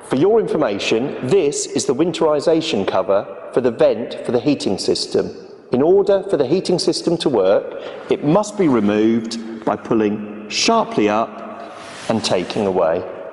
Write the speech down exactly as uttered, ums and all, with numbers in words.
For your information, this is the winterisation cover for the vent for the heating system. In order for the heating system to work, it must be removed by pulling sharply up and taking away.